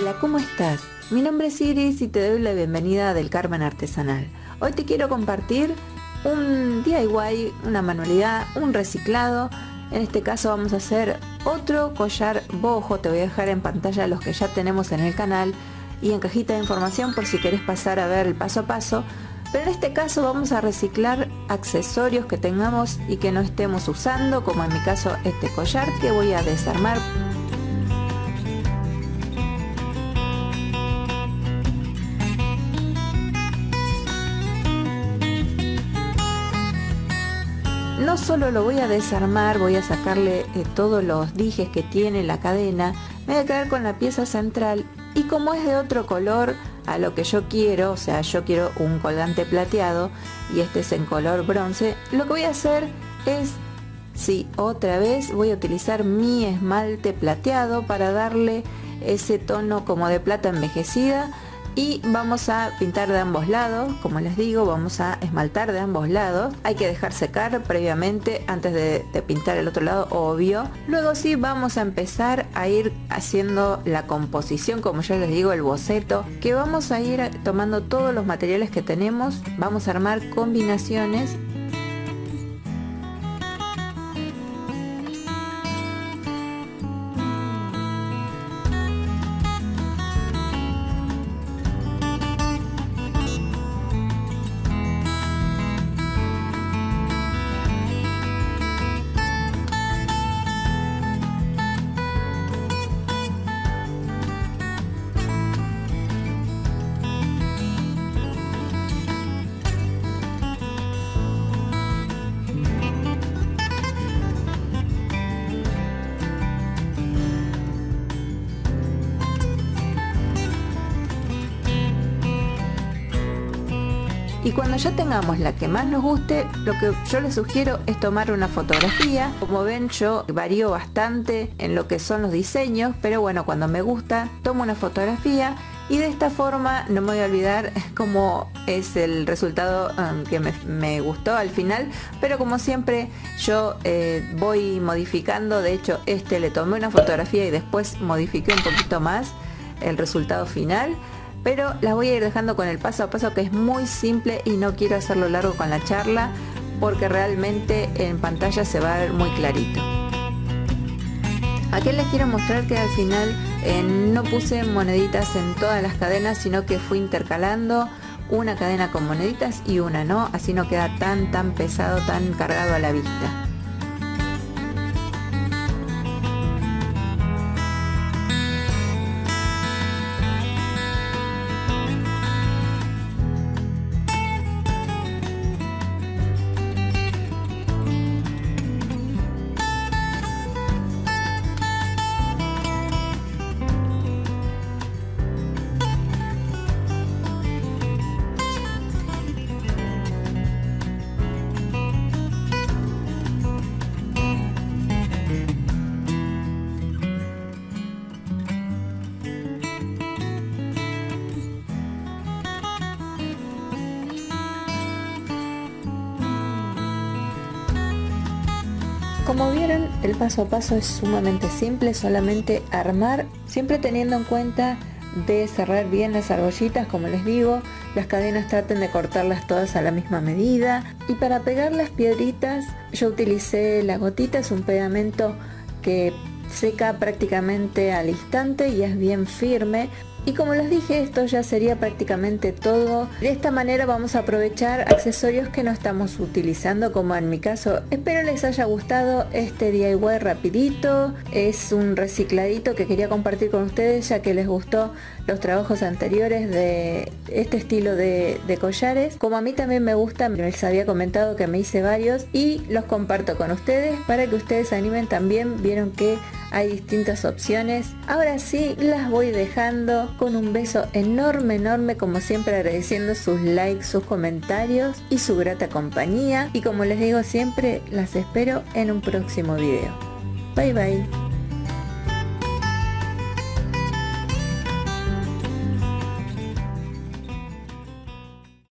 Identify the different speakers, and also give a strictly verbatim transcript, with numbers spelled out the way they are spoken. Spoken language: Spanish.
Speaker 1: Hola, ¿cómo estás? Mi nombre es Iris y te doy la bienvenida del Carmen Artesanal. Hoy te quiero compartir un D I Y, una manualidad, un reciclado. En este caso vamos a hacer otro collar bojo. Te voy a dejar en pantalla los que ya tenemos en el canal y en cajita de información por si querés pasar a ver el paso a paso. Pero en este caso vamos a reciclar accesorios que tengamos y que no estemos usando, como en mi caso este collar que voy a desarmar. No solo lo voy a desarmar, voy a sacarle eh, todos los dijes que tiene la cadena, me voy a quedar con la pieza central y como es de otro color a lo que yo quiero, o sea, yo quiero un colgante plateado y este es en color bronce, lo que voy a hacer es, sí, otra vez voy a utilizar mi esmalte plateado para darle ese tono como de plata envejecida. Y vamos a pintar de ambos lados, como les digo, vamos a esmaltar de ambos lados. Hay que dejar secar previamente antes de, de pintar el otro lado, obvio. Luego sí vamos a empezar a ir haciendo la composición, como ya les digo, el boceto, que vamos a ir tomando todos los materiales que tenemos, vamos a armar combinaciones. Y cuando ya tengamos la que más nos guste, lo que yo les sugiero es tomar una fotografía. Como ven, yo varío bastante en lo que son los diseños, pero bueno, cuando me gusta, tomo una fotografía y de esta forma no me voy a olvidar cómo es el resultado um, que me, me gustó al final. Pero como siempre, yo eh, voy modificando. De hecho, este le tomé una fotografía y después modifiqué un poquito más el resultado final. Pero las voy a ir dejando con el paso a paso, que es muy simple y no quiero hacerlo largo con la charla porque realmente en pantalla se va a ver muy clarito. Aquí les quiero mostrar que al final eh, no puse moneditas en todas las cadenas, sino que fui intercalando una cadena con moneditas y una no, así no queda tan tan pesado, tan cargado a la vista. Como vieron, el paso a paso es sumamente simple, solamente armar, siempre teniendo en cuenta de cerrar bien las argollitas, como les digo, las cadenas traten de cortarlas todas a la misma medida. Y para pegar las piedritas yo utilicé la gotita, es un pegamento que seca prácticamente al instante y es bien firme. Y como les dije, esto ya sería prácticamente todo. De esta manera vamos a aprovechar accesorios que no estamos utilizando, como en mi caso. Espero les haya gustado este D I Y rapidito. Es un recicladito que quería compartir con ustedes, ya que les gustó los trabajos anteriores de este estilo de, de collares. Como a mí también me gusta, les había comentado que me hice varios y los comparto con ustedes para que ustedes se animen también. Vieron que hay distintas opciones. Ahora sí, las voy dejando con un beso enorme, enorme, como siempre agradeciendo sus likes, sus comentarios y su grata compañía. Y como les digo siempre, las espero en un próximo video. Bye bye.